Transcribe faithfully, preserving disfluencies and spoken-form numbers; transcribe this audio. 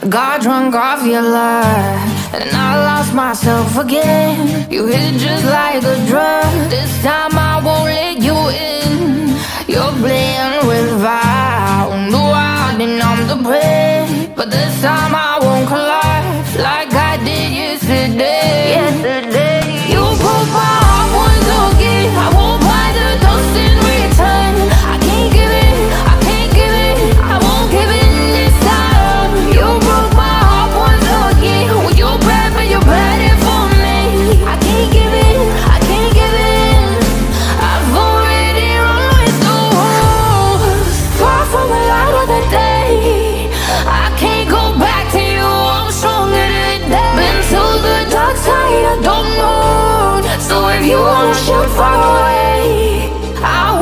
Got drunk off your love, and I lost myself again. You hit just like a drug. This time I won't let you in. You're playing with fire. No, I didn't numb the pain, but this time I won't collapse like I did yesterday. Yesterday, you broke my heart once again. I won't buy the dust in return. I can't give it, I can't give it, I won't give it this time. You broke my heart once again. When you bad, but you bad it for me. I can't give it, I can't give it. I've already run with the wolves. Far from the light of the day, I can't go back to you. I'm stronger today. Been to the dark side, I don't know. So if you wanna shoot far away, I